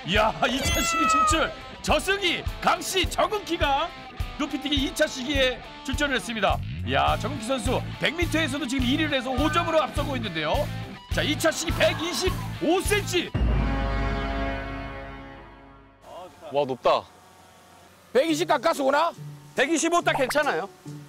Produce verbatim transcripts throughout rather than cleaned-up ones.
이야, 이 차 시기 진출. 저승희, 강씨, 정은키가 높이뛰기 이 차 시기에 출전을 했습니다. 이야, 정은키 선수 백 미터에서도 지금 일 위를 해서 오 점으로 앞서고 있는데요. 자, 이 차 시기 백이십오 센티미터. 와, 높다. 백이십 가까스 오나? 백이십오 딱 괜찮아요.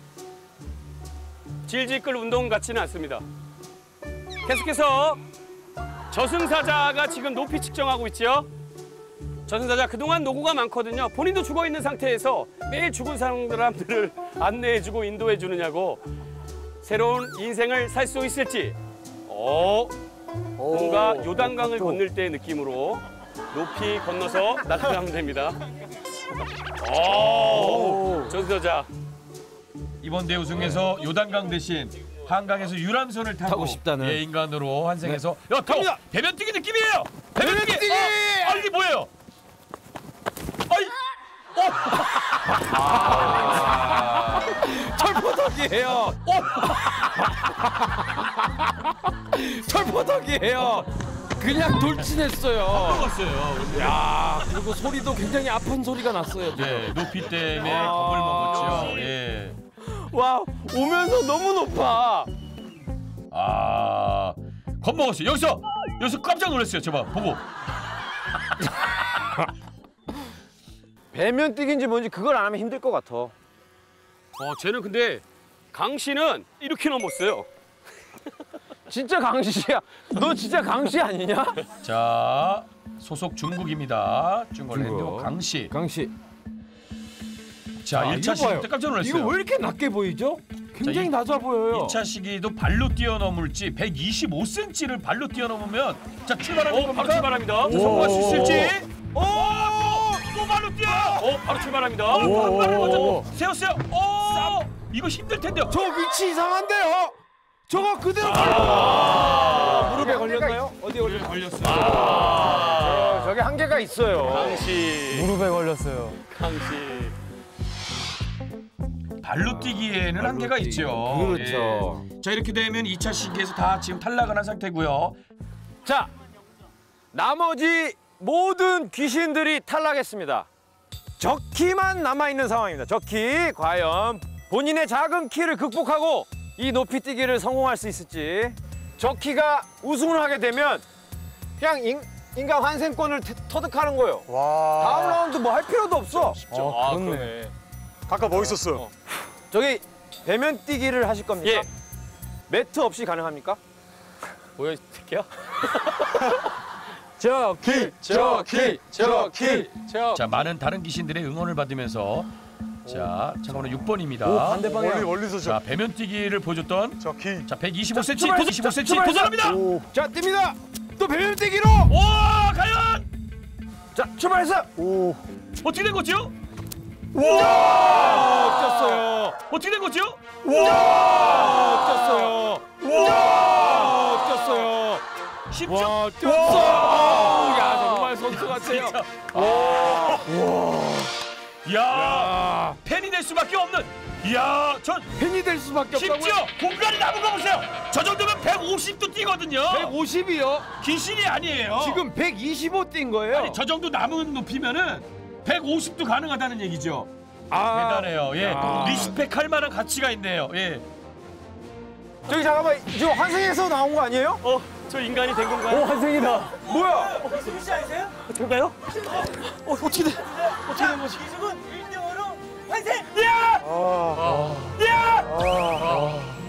질질 끌 운동 같지는 않습니다. 계속해서 저승사자가 지금 높이 측정하고 있죠. 저승사자 그동안 노고가 많거든요. 본인도 죽어있는 상태에서 매일 죽은 사람들을 안내해주고 인도해주느냐고 새로운 인생을 살 수 있을지 어, 뭔가 요단강을 건널 때의 느낌으로 높이 건너서 나가면 됩니다. 오, 저승사자. 이번 대우승에서 요단강 대신 한강에서 유람선을 타고, 타고 싶다는. 예, 인간으로 환생해서 야, 갑니다. 배변뛰기 느낌이에요. 배변뛰기. 배변뛰기! 어, 아, 이게 뭐예요? 아이, 어. 아, 철포덕이에요. 어. 철포덕이에요. 그냥 돌진했어요. 먹었어요. 야, 그리고 소리도 굉장히 아픈 소리가 났어요. 네, 높이 때문에 아, 겁을 먹었죠. 역시. 예. 와, 오면서 너무 높아. 아, 겁먹었어요. 여기서 여기서 깜짝 놀랐어요. 저봐 보고. 배면 뛰기인지 뭔지 그걸 안 하면 힘들 것 같아. 어, 쟤는 근데 강 씨는 이렇게 넘었어요. 진짜 강시야. 너 진짜 강시 아니냐? 자, 소속 중국입니다. 중국랜드 중국. 강씨. 강씨. 자, 일 차 시기 때 깜짝 놀랐어요. 이거 왜 이렇게 낮게 보이죠? 굉장히 자, 이- 낮아 보여요. 이 차 시기도 발로 뛰어넘을지 백이십오 센티미터를 발로 뛰어넘으면 자, 출발하는 어, 겁니다. 바로 출발합니다. 자, 성공할 수 있을지. 오, 또 발로 뛰어. 어, 바로 출발합니다. 어, 발을 먼저 오. 세웠어요. 오, 이거 힘들 텐데요. 저 위치 이상한데요? 저거 그대로 아, 무릎에 걸렸나요? 어디 걸려? 걸렸어요. 어, 저게 한계가 있어요. 강 씨, 무릎에 걸렸어요. 강 씨. 발로 뛰기에는 한계가 뛰기. 있죠. 그렇죠. 예. 자, 이렇게 되면 이 차 시기에서 다 지금 탈락을 한 상태고요. 자, 나머지 모든 귀신들이 탈락했습니다. 적키만 남아있는 상황입니다. 적키, 과연 본인의 작은 키를 극복하고 이 높이뛰기를 성공할 수 있을지. 적키가 우승을 하게 되면 그냥 인, 인간 환생권을 태, 터득하는 거예요. 다음 라운드 뭐 할 필요도 없어. 아, 그러네. 아까 뭐 있었어요? 저기 배면 뛰기를 하실 겁니까? 예. 매트 없이 가능합니까? 보여드릴게요. 저키, 저키, 저키, 저. 자, 많은 다른 귀신들의 응원을 받으면서 자, 참고로 육 번입니다. 반대 방향. 멀리 멀리서 자, 저. 배면 뛰기를 보여줬던 저키. 자, 백이십오 자, 센티미터, 출발, 백이십오 자, 센티미터 출발했어. 도전합니다. 자, 뜁니다. 또 배면 뛰기로. 오, 과연 자, 출발했어. 오. 어떻게 된 거죠? 아, 뛰었어요. 어떻게 된 거죠? 아, 뛰었어요. 와, 뛰었어요. 십초. 와, 뛰었어. 야, 정말 선수 같아요. 이야, 팬이 될 수밖에 없는. 이야, 전 팬이 될 수밖에 없다고요. 심지어 공간이 남은 거 보세요. 저 정도면 백오십도 뛰거든요. 백오십이요. 귀신이 아니에요. 지금 백이십오 뛴 거예요. 아니, 저 정도 남은 높이면은 백오십도 가능하다는 얘기죠. 아, 대단해요. 예, 야. 리스펙할 만한 가치가 있네요. 예. 저기 잠깐만, 저 환생에서 나온 거 아니에요? 어, 저 인간이 된 건가요? 환생이다. 뭐야? 그런가요? 어, 어떻게 돼? 어떻게 된 거지? 야! 아.